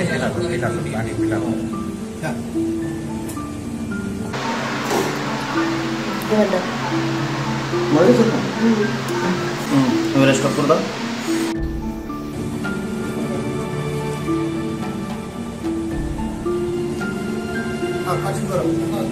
Ya. Gimana? Boleh sih. Udah stop dulu. Kasih garam.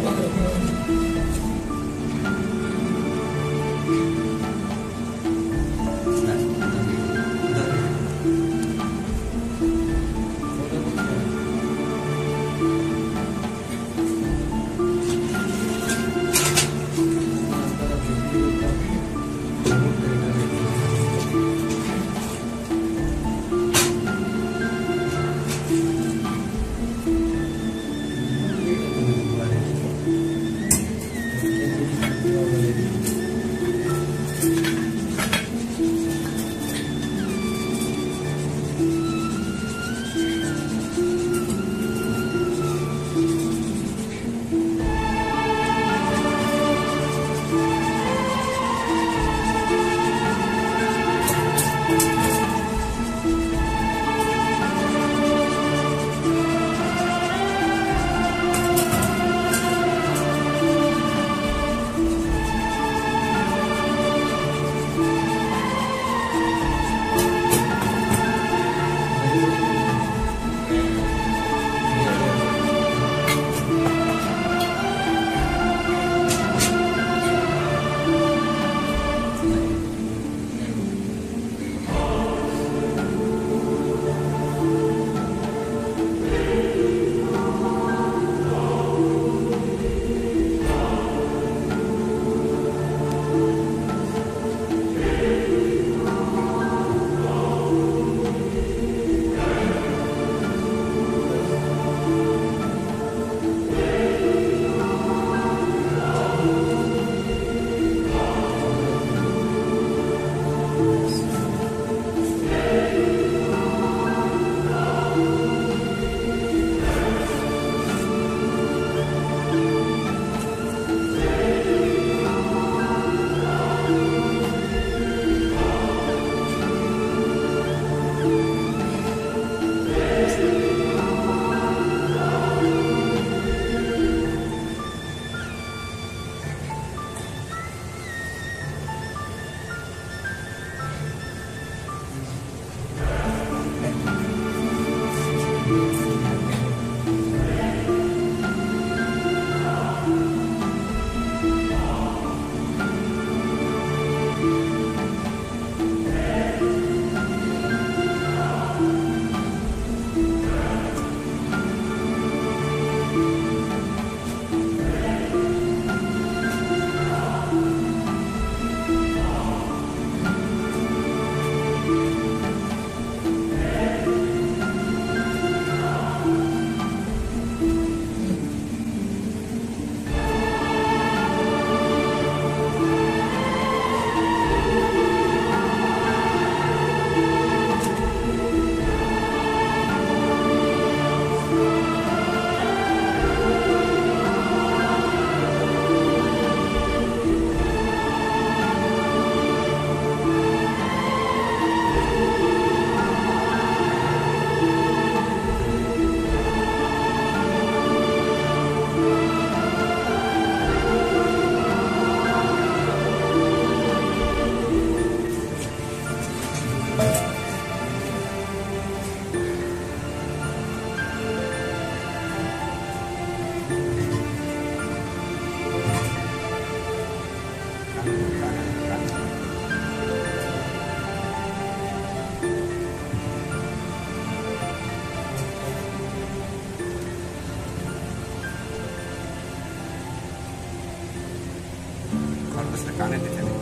kanan di sini.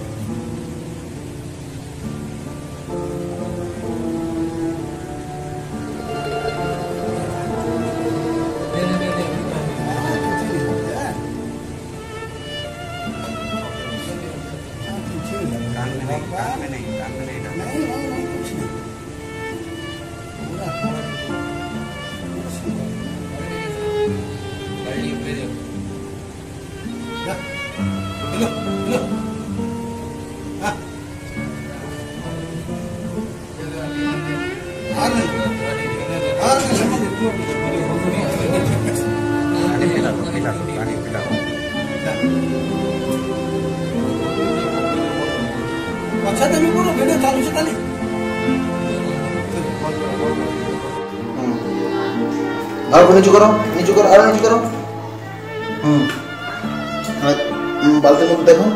Hello. पिलातो पानी पिलातो अच्छा तुम्ही पूर्ण video चालू शकता और नीचे करो और नीचे करो। बालते मुख देखो।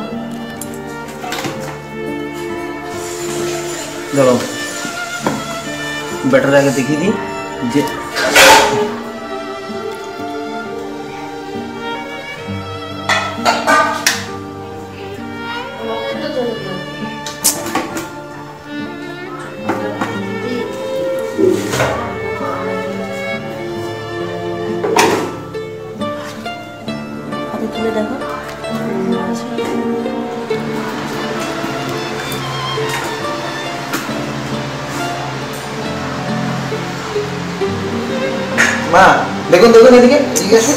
चलो बेटर आगे देखी थी जे তুলে দেখো মা দেখুন দেখুন এদিকে এদিকে আসুন।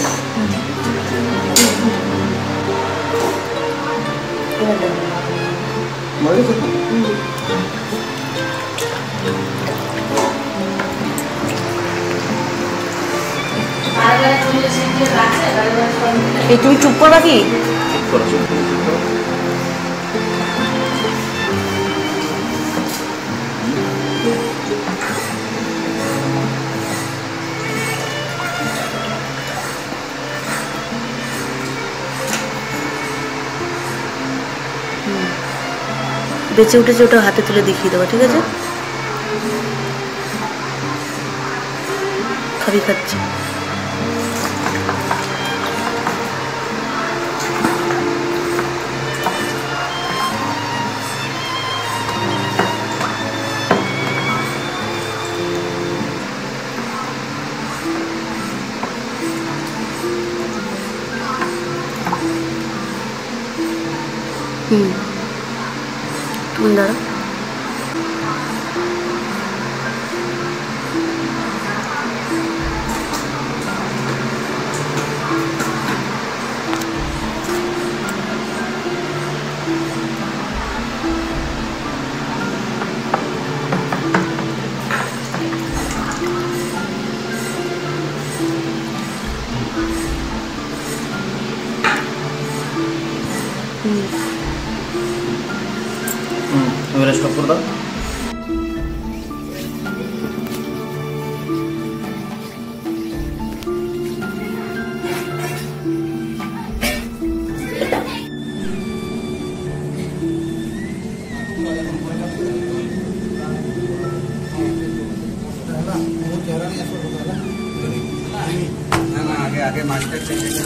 এবার দেখো মরে গেছে তো? এই তুমি চুপ করবা কি? বেঁচে উঠেছে ওটা হাতে তুলে দেখিয়ে দেবো, ঠিক আছে? খাবি খাচ্ছে তুমি দাঁড়া এবারে স্টপ করে দাও। ना ना आगे आगे मास्टर चाहिए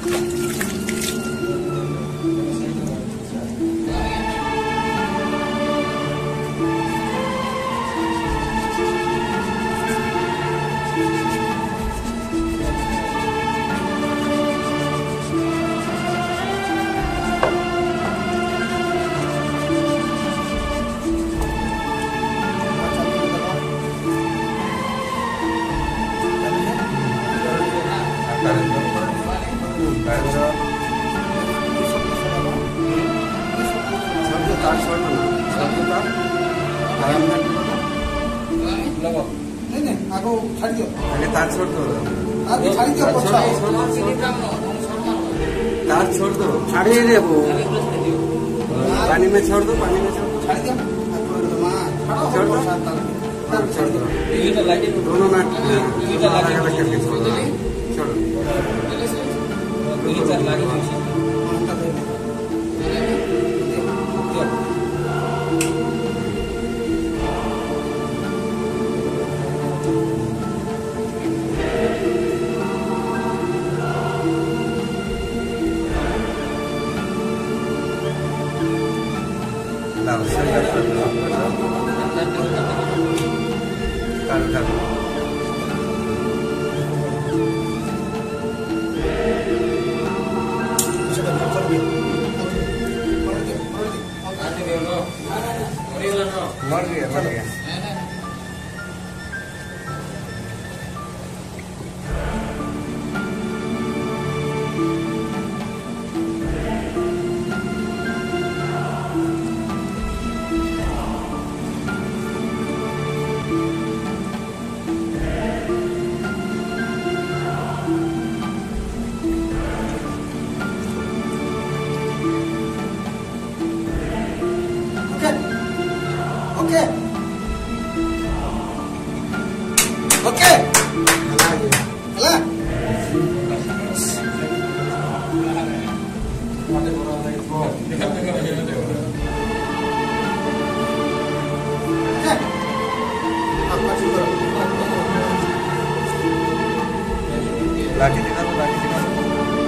ଆଗ ଛାଡ଼ି ଦିଅ आगे तार छोड़ दो ଆଗ ଛାଡ଼ି ଦିଅ ପଛ तार छोड़ दो छाड़ी दे वो पानी में छोड़ दो पानी में छोड़ दो ଛାଡ଼ି ଦିଅ छोड़ दो तार छोड़ दो दोनों में अलग अलग करके छोड़ दो छोड़ मर गया ఓకే ఓకే అలా लाठी दिखा दो, लाठी दिखा दो।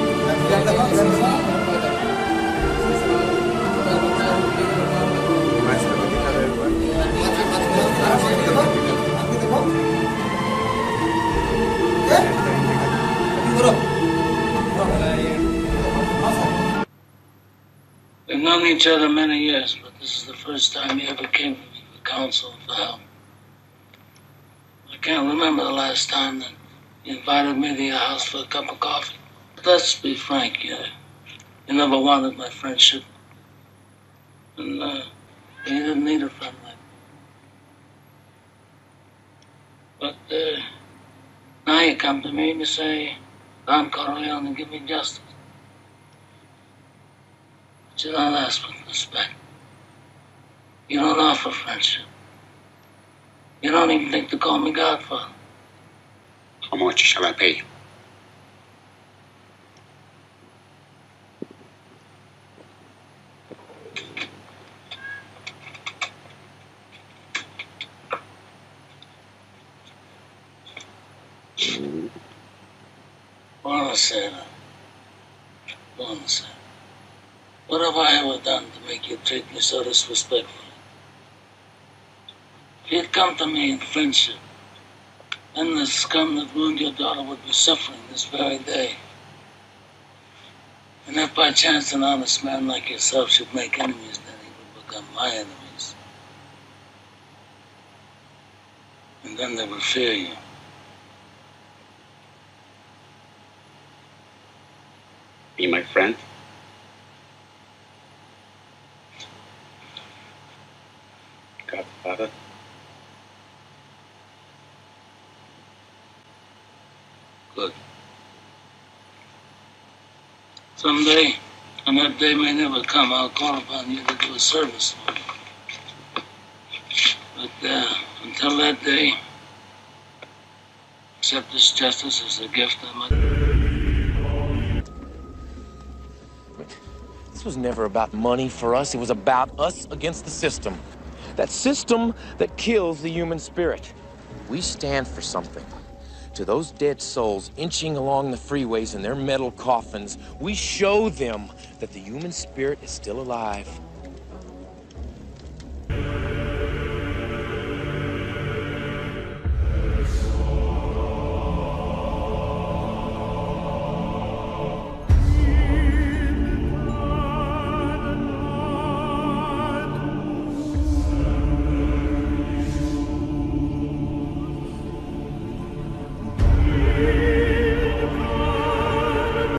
हिमाचल को दिखा दो एक बार। We've known each other many years, but this is the first time he ever came to me for counsel for help. I can't remember the last time that he invited me to your house for a cup of coffee. But let's be frank, you never wanted my friendship. And you didn't need a friend like me. But now you come to me and you say, Don Corleone, and give me justice. But you don't ask with respect. You don't offer friendship. You don't even think to call me Godfather. How much shall I pay? Buonasera. Buonasera. What have I ever done to make you treat me so disrespectfully? If you'd come to me in friendship, then the scum that ruined your daughter would be suffering this very day. And if by chance an honest man like yourself should make enemies, then he would become my enemies. And then they would fear you. Be my friend? Godfather? Good. Someday, and that day may never come, I'll call upon you to do a service for me. But until that day, accept this justice as a gift I might... This was never about money for us. It was about us against the system. That system that kills the human spirit. We stand for something. To those dead souls inching along the freeways in their metal coffins, we show them that the human spirit is still alive.